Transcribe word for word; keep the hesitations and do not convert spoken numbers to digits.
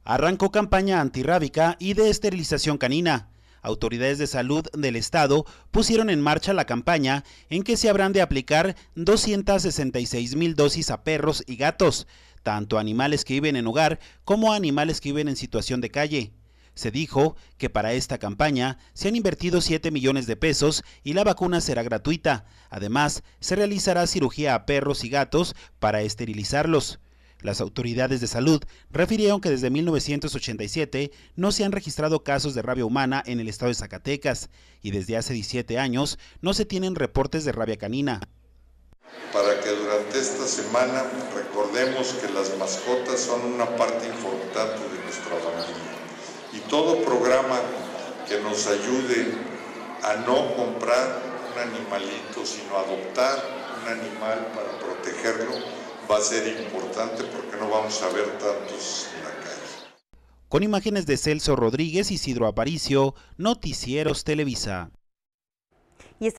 Arrancó campaña antirrábica y de esterilización canina. Autoridades de salud del estado pusieron en marcha la campaña en que se habrán de aplicar doscientas sesenta y seis mil dosis a perros y gatos, tanto animales que viven en hogar como animales que viven en situación de calle. Se dijo que para esta campaña se han invertido siete millones de pesos y la vacuna será gratuita. Además, se realizará cirugía a perros y gatos para esterilizarlos. Las autoridades de salud refirieron que desde mil novecientos ochenta y siete no se han registrado casos de rabia humana en el estado de Zacatecas y desde hace diecisiete años no se tienen reportes de rabia canina. Para que durante esta semana recordemos que las mascotas son una parte importante de nuestra familia y todo programa que nos ayude a no comprar un animalito, sino adoptar un animal para protegerlo, va a ser importante porque no vamos a ver tantos en la calle. Con imágenes de Celso Rodríguez, Isidro Aparicio, Noticieros Televisa.